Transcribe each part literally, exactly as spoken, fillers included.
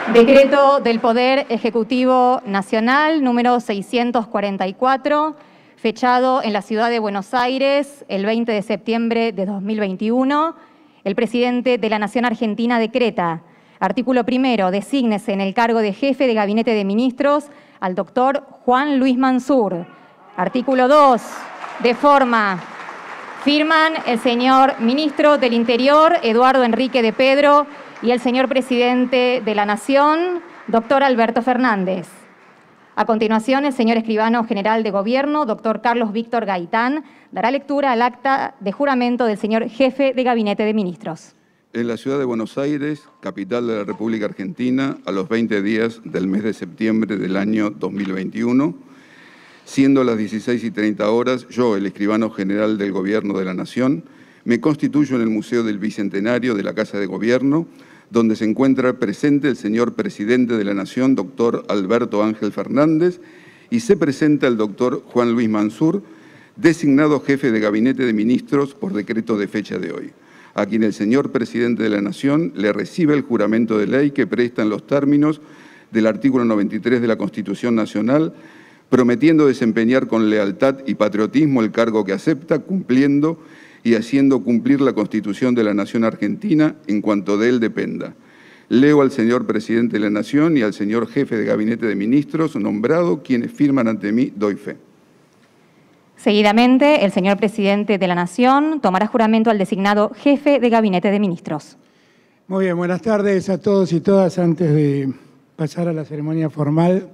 Decreto del Poder Ejecutivo Nacional número seiscientos cuarenta y cuatro, fechado en la ciudad de Buenos Aires el veinte de septiembre de dos mil veintiuno. El presidente de la Nación Argentina decreta: artículo primero, desígnese en el cargo de jefe de Gabinete de Ministros al doctor Juan Luis Mansur. Artículo dos, de forma: firman el señor Ministro del Interior, Eduardo Enrique de Pedro, y el señor Presidente de la Nación, doctor Alberto Fernández. A continuación, el señor Escribano General de Gobierno, doctor Carlos Víctor Gaitán, dará lectura al acta de juramento del señor Jefe de Gabinete de Ministros. En la ciudad de Buenos Aires, capital de la República Argentina, a los veinte días del mes de septiembre del año dos mil veintiuno, siendo las dieciséis y treinta horas, yo, el Escribano General del Gobierno de la Nación, me constituyo en el Museo del Bicentenario de la Casa de Gobierno, donde se encuentra presente el señor Presidente de la Nación, doctor Alberto Ángel Fernández, y se presenta el doctor Juan Luis Mansur, designado Jefe de Gabinete de Ministros por decreto de fecha de hoy, a quien el señor Presidente de la Nación le recibe el juramento de ley que presta en los términos del artículo noventa y tres de la Constitución Nacional, prometiendo desempeñar con lealtad y patriotismo el cargo que acepta, cumpliendo y haciendo cumplir la Constitución de la Nación Argentina en cuanto de él dependa. Leo al señor Presidente de la Nación y al señor Jefe de Gabinete de Ministros nombrado, quienes firman ante mí, doy fe. Seguidamente, el señor Presidente de la Nación tomará juramento al designado Jefe de Gabinete de Ministros. Muy bien, buenas tardes a todos y todas. Antes de pasar a la ceremonia formal,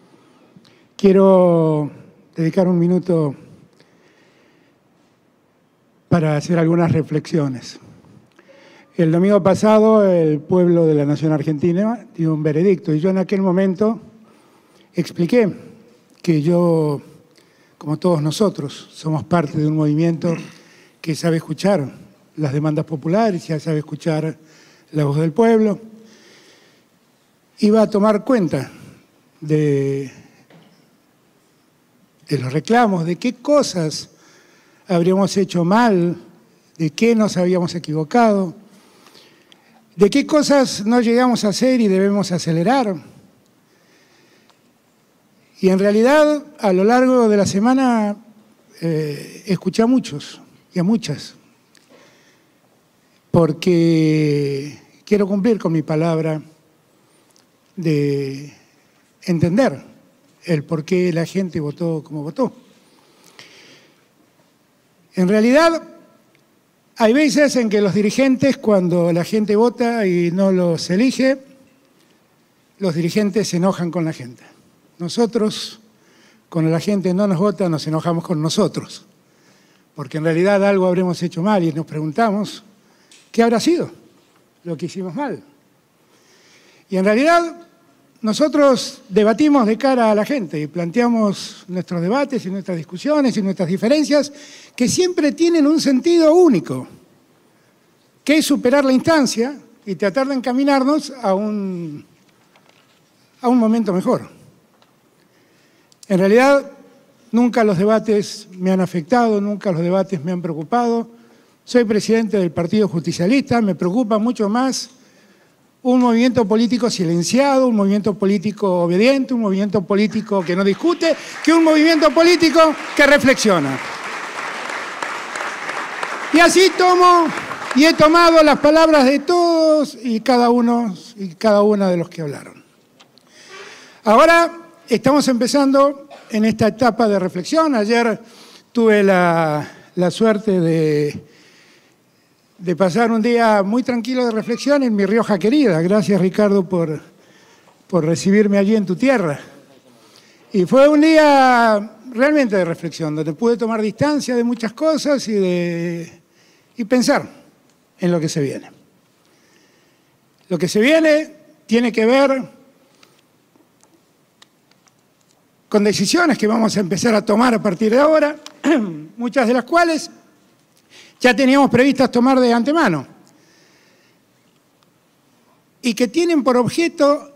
quiero dedicar un minuto para hacer algunas reflexiones. El domingo pasado el pueblo de la Nación Argentina dio un veredicto y yo en aquel momento expliqué que yo, como todos nosotros, somos parte de un movimiento que sabe escuchar las demandas populares, ya sabe escuchar la voz del pueblo. Iba a tomar cuenta de, de los reclamos, de qué cosas habríamos hecho mal, de qué nos habíamos equivocado, de qué cosas no llegamos a hacer y debemos acelerar. Y en realidad, a lo largo de la semana, eh, escuché a muchos y a muchas, porque quiero cumplir con mi palabra de entender el por qué la gente votó como votó. En realidad, hay veces en que los dirigentes, cuando la gente vota y no los elige, los dirigentes se enojan con la gente. Nosotros, cuando la gente no nos vota, nos enojamos con nosotros, porque en realidad algo habremos hecho mal y nos preguntamos qué habrá sido lo que hicimos mal. Y en realidad, nosotros debatimos de cara a la gente y planteamos nuestros debates y nuestras discusiones y nuestras diferencias que siempre tienen un sentido único, que es superar la instancia y tratar de encaminarnos a un, a un momento mejor. En realidad, nunca los debates me han afectado, nunca los debates me han preocupado. Soy presidente del Partido Justicialista, me preocupa mucho más un movimiento político silenciado, un movimiento político obediente, un movimiento político que no discute, que un movimiento político que reflexiona. Y así tomo y he tomado las palabras de todos y cada uno y cada una de los que hablaron. Ahora estamos empezando en esta etapa de reflexión. Ayer tuve la, la suerte de de pasar un día muy tranquilo de reflexión en mi Rioja querida. Gracias, Ricardo, por, por recibirme allí en tu tierra. Y fue un día realmente de reflexión, donde pude tomar distancia de muchas cosas y, de, y pensar en lo que se viene. Lo que se viene tiene que ver con decisiones que vamos a empezar a tomar a partir de ahora, muchas de las cuales ya teníamos previstas tomar de antemano y que tienen por objeto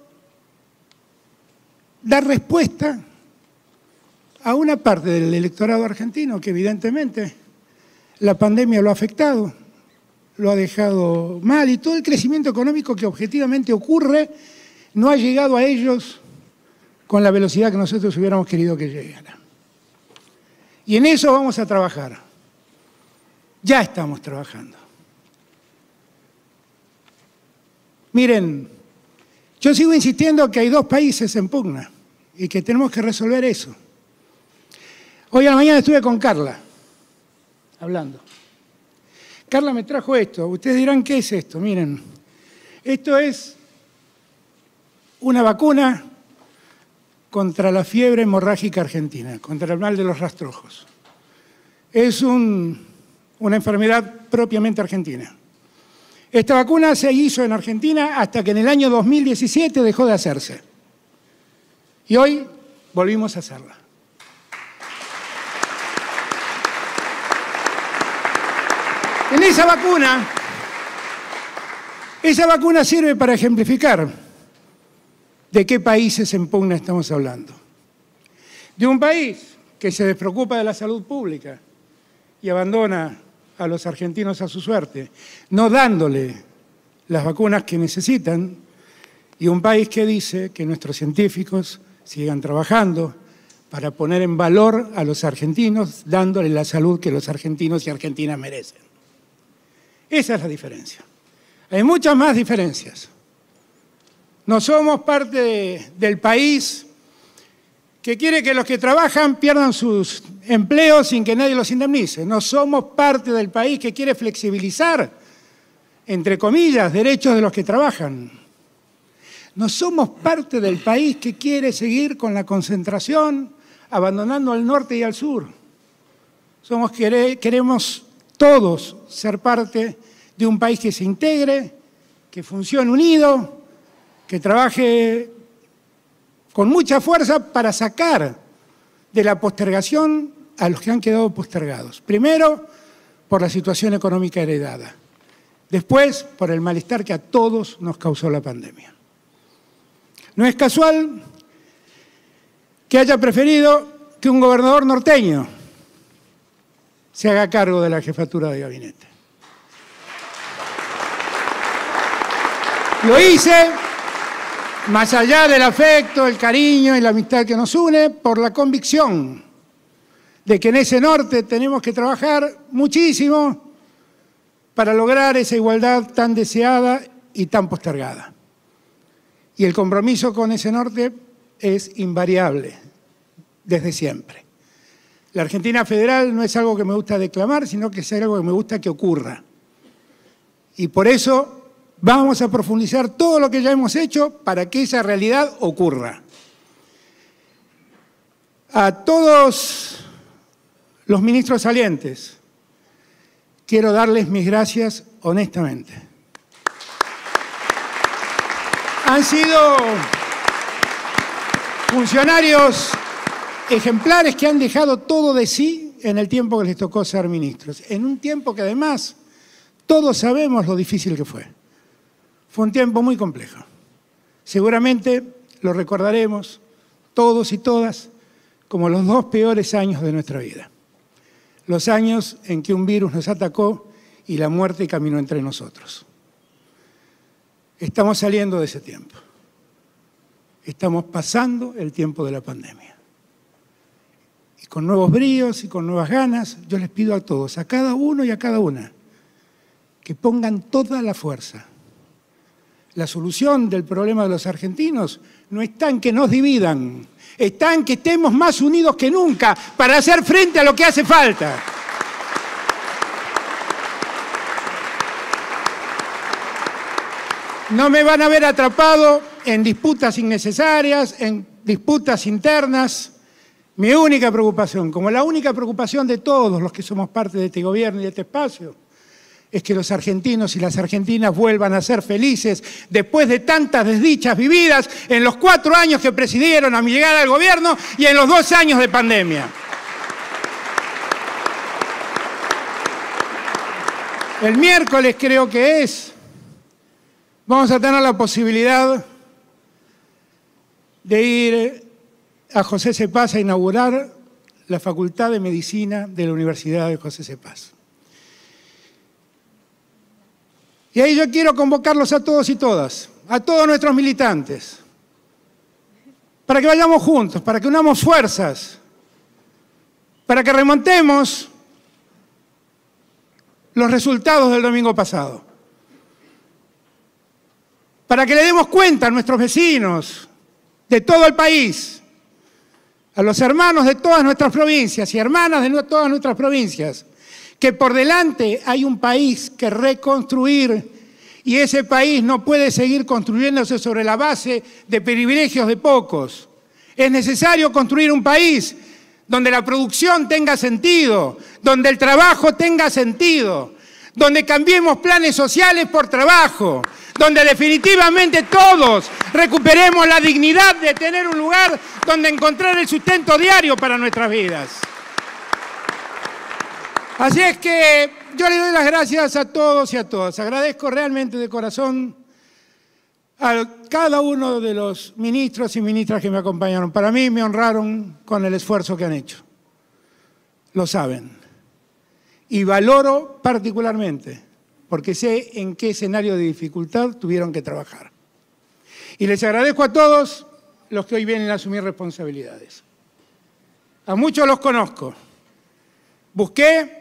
dar respuesta a una parte del electorado argentino que evidentemente la pandemia lo ha afectado, lo ha dejado mal y todo el crecimiento económico que objetivamente ocurre no ha llegado a ellos con la velocidad que nosotros hubiéramos querido que llegara. Y en eso vamos a trabajar. Ya estamos trabajando. Miren, yo sigo insistiendo que hay dos países en pugna y que tenemos que resolver eso. Hoy a la mañana estuve con Carla, hablando. Carla me trajo esto. Ustedes dirán, ¿qué es esto? Miren, esto es una vacuna contra la fiebre hemorrágica argentina, contra el mal de los rastrojos. Es un, una enfermedad propiamente argentina. Esta vacuna se hizo en Argentina hasta que en el año dos mil diecisiete dejó de hacerse. Y hoy volvimos a hacerla. En esa vacuna, esa vacuna sirve para ejemplificar de qué países en pugna estamos hablando. De un país que se despreocupa de la salud pública y abandona a los argentinos a su suerte, no dándole las vacunas que necesitan, y un país que dice que nuestros científicos sigan trabajando para poner en valor a los argentinos, dándole la salud que los argentinos y argentinas merecen. Esa es la diferencia. Hay muchas más diferencias. No somos parte de, del país que quiere que los que trabajan pierdan sus empleos sin que nadie los indemnice. No somos parte del país que quiere flexibilizar, entre comillas, derechos de los que trabajan. No somos parte del país que quiere seguir con la concentración, abandonando al norte y al sur. Somos, queremos todos ser parte de un país que se integre, que funcione unido, que trabaje con mucha fuerza para sacar de la postergación a los que han quedado postergados. Primero, por la situación económica heredada. Después, por el malestar que a todos nos causó la pandemia. No es casual que haya preferido que un gobernador norteño se haga cargo de la jefatura de gabinete. Lo hice, más allá del afecto, el cariño y la amistad que nos une, por la convicción de que en ese norte tenemos que trabajar muchísimo para lograr esa igualdad tan deseada y tan postergada. Y el compromiso con ese norte es invariable, desde siempre. La Argentina federal no es algo que me gusta declamar, sino que es algo que me gusta que ocurra. Y por eso vamos a profundizar todo lo que ya hemos hecho para que esa realidad ocurra. A todos los ministros salientes, quiero darles mis gracias honestamente. Han sido funcionarios ejemplares que han dejado todo de sí en el tiempo que les tocó ser ministros. En un tiempo que además todos sabemos lo difícil que fue. Fue un tiempo muy complejo. Seguramente lo recordaremos todos y todas como los dos peores años de nuestra vida. Los años en que un virus nos atacó y la muerte caminó entre nosotros. Estamos saliendo de ese tiempo. Estamos pasando el tiempo de la pandemia. Y con nuevos bríos y con nuevas ganas, yo les pido a todos, a cada uno y a cada una, que pongan toda la fuerza. La solución del problema de los argentinos no está en que nos dividan, está en que estemos más unidos que nunca para hacer frente a lo que hace falta. No me van a ver atrapado en disputas innecesarias, en disputas internas. Mi única preocupación, como la única preocupación de todos los que somos parte de este gobierno y de este espacio, es que los argentinos y las argentinas vuelvan a ser felices después de tantas desdichas vividas en los cuatro años que presidieron a mi llegada al gobierno y en los dos años de pandemia. El miércoles creo que es, vamos a tener la posibilidad de ir a José Cepaz a inaugurar la Facultad de Medicina de la Universidad de José Cepaz. Y ahí yo quiero convocarlos a todos y todas, a todos nuestros militantes, para que vayamos juntos, para que unamos fuerzas, para que remontemos los resultados del domingo pasado, para que le demos cuenta a nuestros vecinos de todo el país, a los hermanos de todas nuestras provincias y hermanas de todas nuestras provincias, que por delante hay un país que reconstruir y ese país no puede seguir construyéndose sobre la base de privilegios de pocos. Es necesario construir un país donde la producción tenga sentido, donde el trabajo tenga sentido, donde cambiemos planes sociales por trabajo, donde definitivamente todos recuperemos la dignidad de tener un lugar donde encontrar el sustento diario para nuestras vidas. Así es que yo le doy las gracias a todos y a todas. Agradezco realmente de corazón a cada uno de los ministros y ministras que me acompañaron. Para mí me honraron con el esfuerzo que han hecho. Lo saben. Y valoro particularmente, porque sé en qué escenario de dificultad tuvieron que trabajar. Y les agradezco a todos los que hoy vienen a asumir responsabilidades. A muchos los conozco. Busqué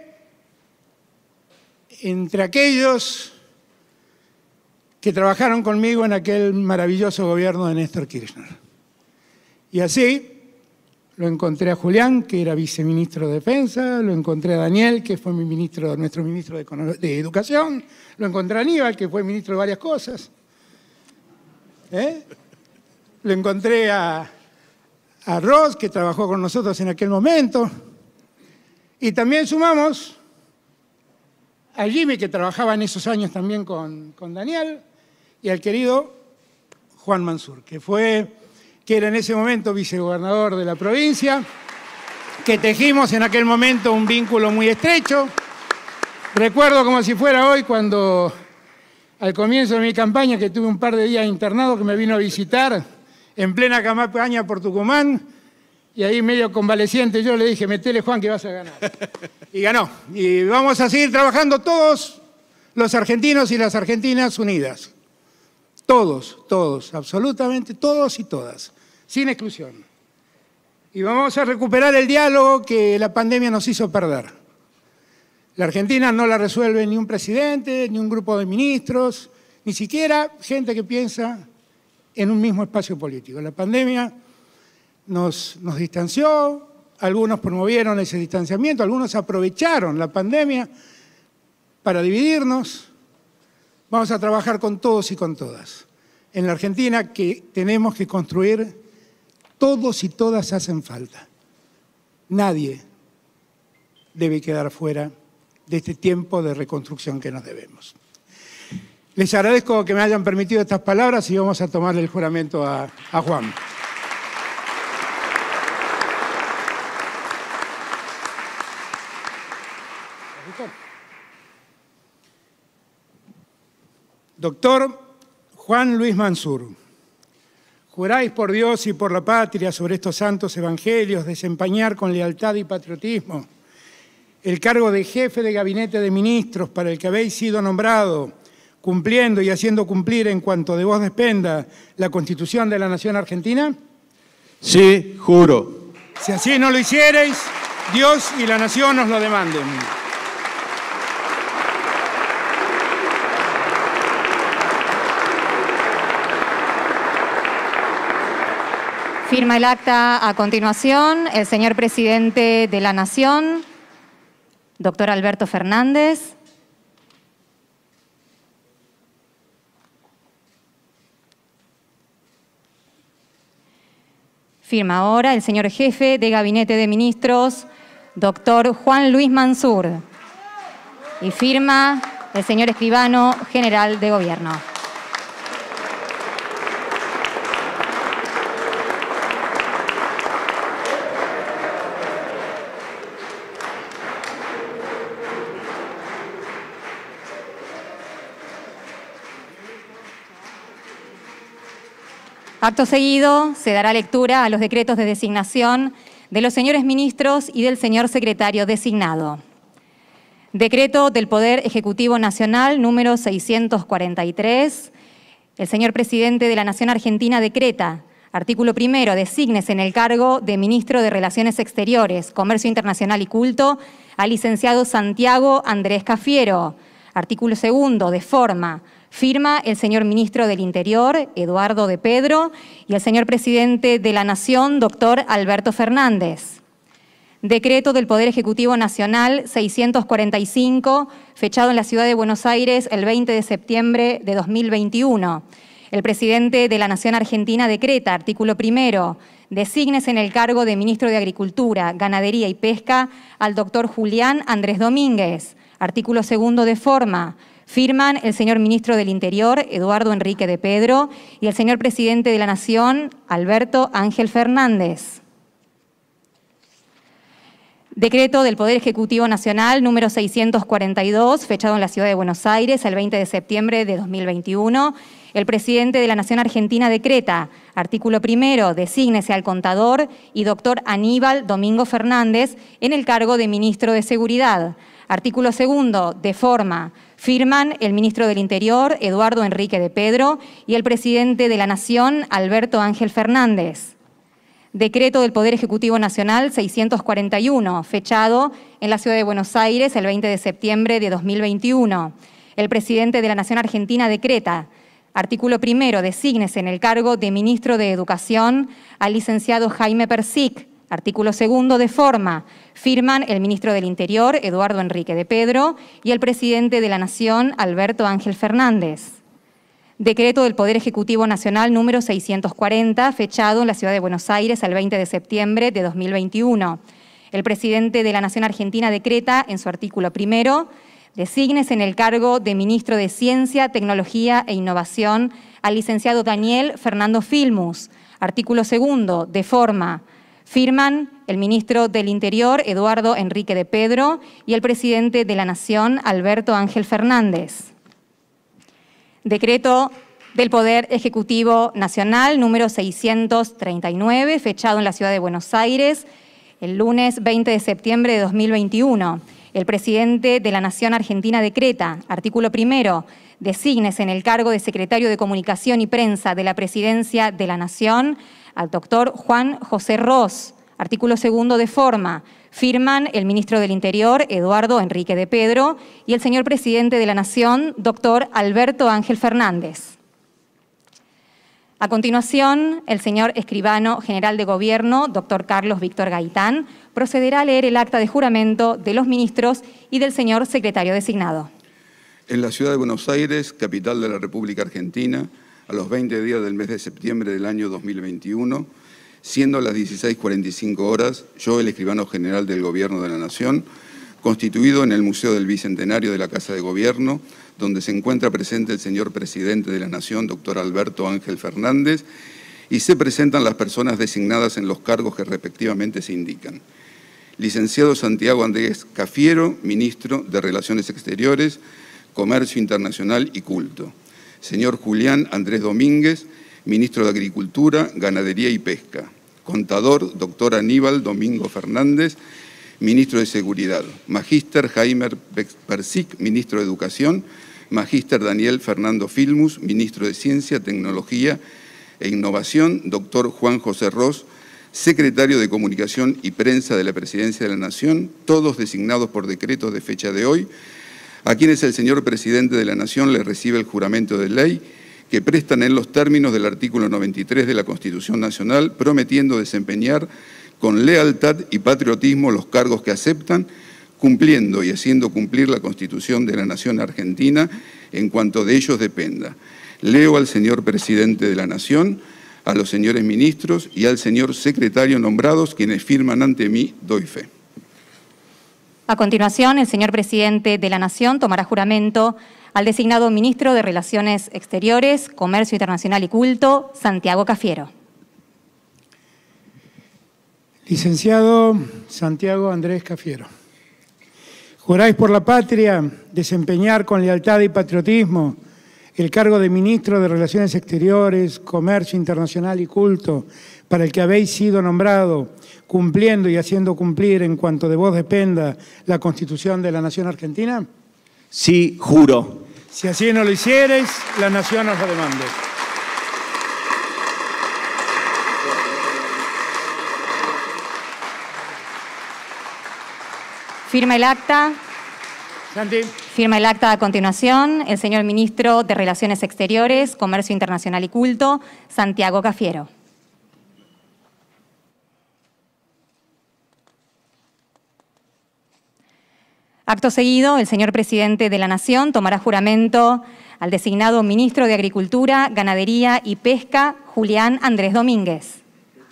entre aquellos que trabajaron conmigo en aquel maravilloso gobierno de Néstor Kirchner. Y así lo encontré a Julián, que era viceministro de Defensa, lo encontré a Daniel, que fue mi ministro, nuestro ministro de, de Educación, lo encontré a Aníbal, que fue ministro de varias cosas. ¿Eh? Lo encontré a, a Ross, que trabajó con nosotros en aquel momento. Y también sumamos a Jimmy, que trabajaba en esos años también con, con Daniel, y al querido Juan Mansur, que fue, que era en ese momento vicegobernador de la provincia, que tejimos en aquel momento un vínculo muy estrecho. Recuerdo como si fuera hoy cuando al comienzo de mi campaña, que tuve un par de días internado, que me vino a visitar en plena campaña por Tucumán, y ahí medio convaleciente yo le dije, metele Juan que vas a ganar. Y ganó. Y vamos a seguir trabajando todos los argentinos y las argentinas unidas. Todos, todos, absolutamente todos y todas, sin exclusión. Y vamos a recuperar el diálogo que la pandemia nos hizo perder. La Argentina no la resuelve ni un presidente, ni un grupo de ministros, ni siquiera gente que piensa en un mismo espacio político. La pandemia nos, nos distanció, algunos promovieron ese distanciamiento, algunos aprovecharon la pandemia para dividirnos. Vamos a trabajar con todos y con todas. En la Argentina que tenemos que construir, todos y todas hacen falta. Nadie debe quedar fuera de este tiempo de reconstrucción que nos debemos. Les agradezco que me hayan permitido estas palabras y vamos a tomarle el juramento a, a Juan. Doctor Juan Luis Mansur, juráis por Dios y por la patria sobre estos santos evangelios desempeñar con lealtad y patriotismo el cargo de jefe de gabinete de ministros para el que habéis sido nombrado, cumpliendo y haciendo cumplir en cuanto de vos dependa la Constitución de la Nación Argentina? Sí, juro. Si así no lo hiciereis, Dios y la Nación os lo demanden. Firma el acta a continuación el señor presidente de la Nación, doctor Alberto Fernández. Firma ahora el señor jefe de Gabinete de Ministros, doctor Juan Luis Mansur. Y firma el señor escribano general de Gobierno. Acto seguido, se dará lectura a los decretos de designación de los señores ministros y del señor secretario designado. Decreto del Poder Ejecutivo Nacional número seiscientos cuarenta y tres. El señor presidente de la Nación Argentina decreta, Artículo primero, desígnese en el cargo de Ministro de Relaciones Exteriores, Comercio Internacional y Culto al licenciado Santiago Andrés Cafiero. Artículo segundo, de forma, firma el señor Ministro del Interior, Eduardo de Pedro, y el señor Presidente de la Nación, doctor Alberto Fernández. Decreto del Poder Ejecutivo Nacional seiscientos cuarenta y cinco, fechado en la Ciudad de Buenos Aires el veinte de septiembre de dos mil veintiuno. El Presidente de la Nación Argentina decreta, artículo primero, desígnese en el cargo de Ministro de Agricultura, Ganadería y Pesca al doctor Julián Andrés Domínguez. Artículo segundo, de forma, firman el señor Ministro del Interior, Eduardo Enrique de Pedro, y el señor Presidente de la Nación, Alberto Ángel Fernández. Decreto del Poder Ejecutivo Nacional número seiscientos cuarenta y dos, fechado en la Ciudad de Buenos Aires el veinte de septiembre de dos mil veintiuno. El Presidente de la Nación Argentina decreta, artículo primero, desígnese al contador y doctor Aníbal Domingo Fernández en el cargo de Ministro de Seguridad. Artículo segundo, de forma, firman el Ministro del Interior, Eduardo Enrique de Pedro, y el Presidente de la Nación, Alberto Ángel Fernández. Decreto del Poder Ejecutivo Nacional seiscientos cuarenta y uno, fechado en la Ciudad de Buenos Aires el veinte de septiembre de dos mil veintiuno. El Presidente de la Nación Argentina decreta, artículo primero, desígnese en el cargo de Ministro de Educación al licenciado Jaime Persic. Artículo segundo, de forma, firman el Ministro del Interior, Eduardo Enrique de Pedro, y el Presidente de la Nación, Alberto Ángel Fernández. Decreto del Poder Ejecutivo Nacional número seiscientos cuarenta, fechado en la Ciudad de Buenos Aires el veinte de septiembre de dos mil veintiuno. El Presidente de la Nación Argentina decreta, en su artículo primero, desígnese en el cargo de Ministro de Ciencia, Tecnología e Innovación al licenciado Daniel Fernando Filmus. Artículo segundo, de forma, firman el Ministro del Interior, Eduardo Enrique de Pedro, y el Presidente de la Nación, Alberto Ángel Fernández. Decreto del Poder Ejecutivo Nacional número seiscientos treinta y nueve, fechado en la Ciudad de Buenos Aires el lunes veinte de septiembre de dos mil veintiuno. El Presidente de la Nación Argentina decreta, artículo primero, desígnese en el cargo de Secretario de Comunicación y Prensa de la Presidencia de la Nación al doctor Juan José Ros. Artículo segundo, de forma, firman el Ministro del Interior, Eduardo Enrique de Pedro, y el señor Presidente de la Nación, doctor Alberto Ángel Fernández. A continuación, el señor Escribano General de Gobierno, doctor Carlos Víctor Gaitán, procederá a leer el acta de juramento de los ministros y del señor secretario designado. En la Ciudad de Buenos Aires, capital de la República Argentina, a los veinte días del mes de septiembre del año dos mil veintiuno, siendo las dieciséis cuarenta y cinco horas, yo, el Escribano General del Gobierno de la Nación, constituido en el Museo del Bicentenario de la Casa de Gobierno, donde se encuentra presente el señor Presidente de la Nación, doctor Alberto Ángel Fernández, y se presentan las personas designadas en los cargos que respectivamente se indican. Licenciado Santiago Andrés Cafiero, Ministro de Relaciones Exteriores, Comercio Internacional y Culto. Señor Julián Andrés Domínguez, Ministro de Agricultura, Ganadería y Pesca. Contador, doctor Aníbal Domingo Fernández, Ministro de Seguridad. Magíster Jaime Persic, Ministro de Educación. Magíster Daniel Fernando Filmus, Ministro de Ciencia, Tecnología e Innovación. Doctor Juan José Ros, Secretario de Comunicación y Prensa de la Presidencia de la Nación, todos designados por decretos de fecha de hoy, a quienes el señor Presidente de la Nación les recibe el juramento de ley que prestan en los términos del artículo noventa y tres de la Constitución Nacional, prometiendo desempeñar con lealtad y patriotismo los cargos que aceptan, cumpliendo y haciendo cumplir la Constitución de la Nación Argentina en cuanto de ellos dependa. Leo al señor Presidente de la Nación, a los señores ministros y al señor secretario nombrados, quienes firman ante mí, doy fe. A continuación, el señor Presidente de la Nación tomará juramento al designado Ministro de Relaciones Exteriores, Comercio Internacional y Culto, Santiago Cafiero. Licenciado Santiago Andrés Cafiero, juráis por la patria desempeñar con lealtad y patriotismo el cargo de Ministro de Relaciones Exteriores, Comercio Internacional y Culto, para el que habéis sido nombrado, cumpliendo y haciendo cumplir en cuanto de vos dependa la Constitución de la Nación Argentina? Sí, juro. Si así no lo hiciereis, la Nación os lo demande. Firma el acta. Santi. Firma el acta a continuación el señor Ministro de Relaciones Exteriores, Comercio Internacional y Culto, Santiago Cafiero. Acto seguido, el señor Presidente de la Nación tomará juramento al designado Ministro de Agricultura, Ganadería y Pesca, Julián Andrés Domínguez.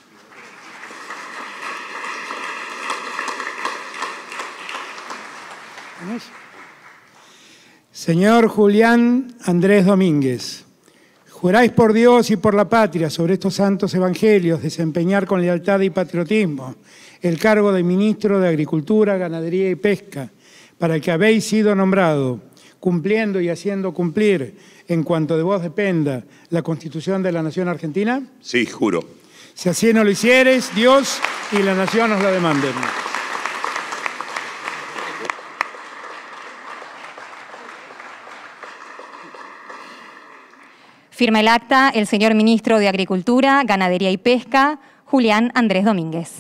Señor Julián Andrés Domínguez, juráis por Dios y por la patria sobre estos santos evangelios desempeñar con lealtad y patriotismo el cargo de Ministro de Agricultura, Ganadería y Pesca, para el que habéis sido nombrado, cumpliendo y haciendo cumplir, en cuanto de vos dependa, la Constitución de la Nación Argentina? Sí, juro. Si así no lo hicieres, Dios y la Nación os lo demanden. Firma el acta el señor Ministro de Agricultura, Ganadería y Pesca, Julián Andrés Domínguez.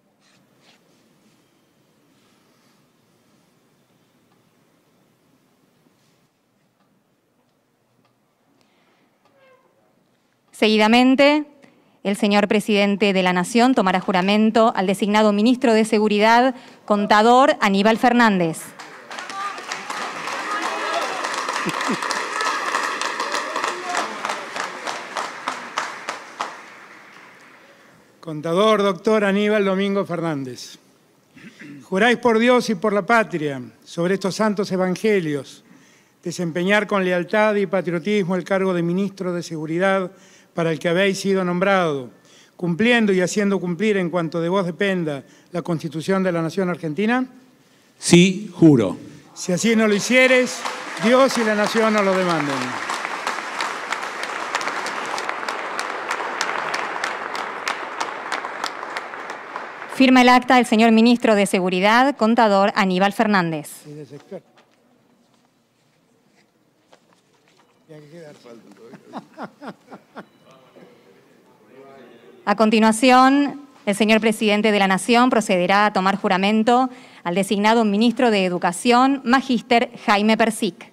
Seguidamente, el señor Presidente de la Nación tomará juramento al designado Ministro de Seguridad, Contador Aníbal Fernández. Contador, doctor Aníbal Domingo Fernández. Juráis por Dios y por la patria, sobre estos santos evangelios, desempeñar con lealtad y patriotismo el cargo de Ministro de Seguridad para el que habéis sido nombrado, cumpliendo y haciendo cumplir en cuanto de vos dependa la Constitución de la Nación Argentina? Sí, juro. Si así no lo hicieres, Dios y la Nación os lo demanden. Firma el acta el señor Ministro de Seguridad, Contador Aníbal Fernández. A continuación, el señor Presidente de la Nación procederá a tomar juramento al designado Ministro de Educación, Magíster Jaime Persic.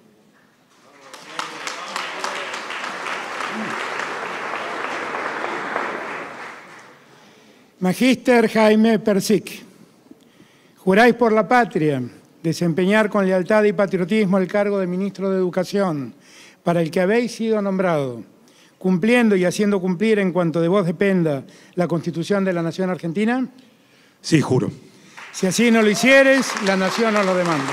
Magíster Jaime Persic, juráis por la patria desempeñar con lealtad y patriotismo el cargo de Ministro de Educación, para el que habéis sido nombrado, cumpliendo y haciendo cumplir en cuanto de vos dependa la Constitución de la Nación Argentina? Sí, juro. Si así no lo hicieres, la Nación os lo demanda.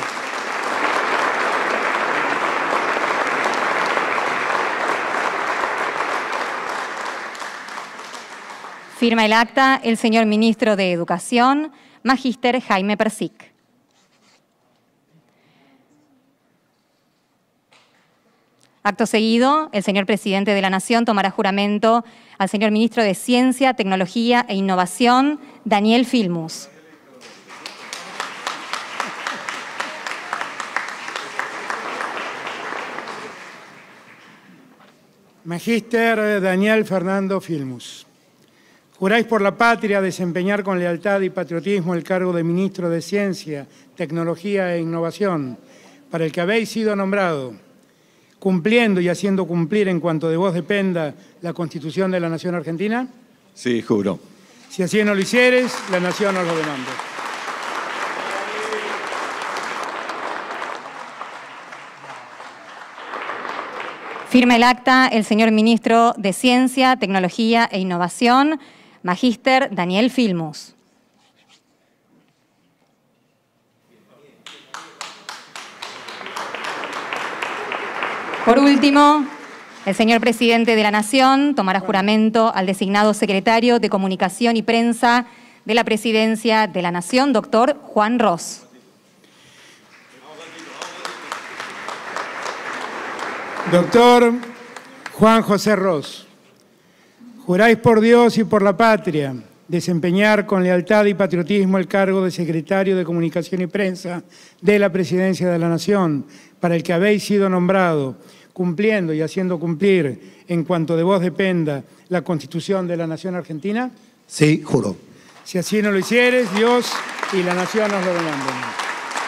Firma el acta el señor Ministro de Educación, Magíster Jaime Persic. Acto seguido, el señor Presidente de la Nación tomará juramento al señor Ministro de Ciencia, Tecnología e Innovación, Daniel Filmus. Magíster Daniel Fernando Filmus. Juráis por la patria desempeñar con lealtad y patriotismo el cargo de Ministro de Ciencia, Tecnología e Innovación, para el que habéis sido nombrado, cumpliendo y haciendo cumplir en cuanto de vos dependa la Constitución de la Nación Argentina? Sí, juro. Si así no lo hicieres, la Nación os lo demanda. Firma el acta el señor Ministro de Ciencia, Tecnología e Innovación, Magíster Daniel Filmus. Por último, el señor Presidente de la Nación tomará juramento al designado Secretario de Comunicación y Prensa de la Presidencia de la Nación, doctor Juan Ros. Doctor Juan José Ros, juráis por Dios y por la patria desempeñar con lealtad y patriotismo el cargo de Secretario de Comunicación y Prensa de la Presidencia de la Nación, para el que habéis sido nombrado, cumpliendo y haciendo cumplir en cuanto de vos dependa la Constitución de la Nación Argentina? Sí, juro. Si así no lo hicieres, Dios y la Nación os lo demandan.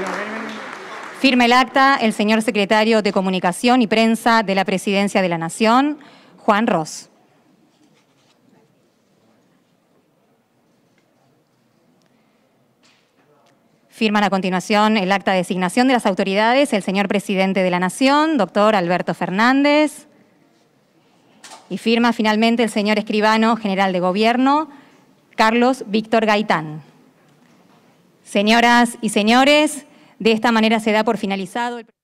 Firma el acta el señor secretario de Comunicación y Prensa de la Presidencia de la Nación, Juan Ros. Firman a continuación el acta de designación de las autoridades el señor Presidente de la Nación, doctor Alberto Fernández. Y firma finalmente el señor Escribano General de Gobierno, Carlos Víctor Gaitán. Señoras y señores, de esta manera se da por finalizado el